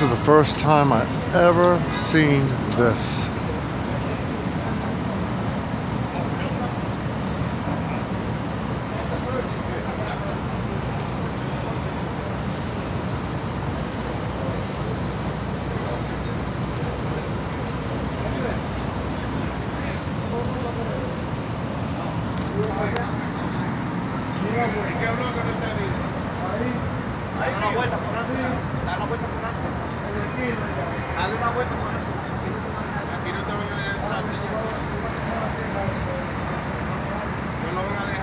is the first time I ever seen this. Dale una vuelta por eso. Aquí no te van a dejar entrar, señor. No lo van a dejar.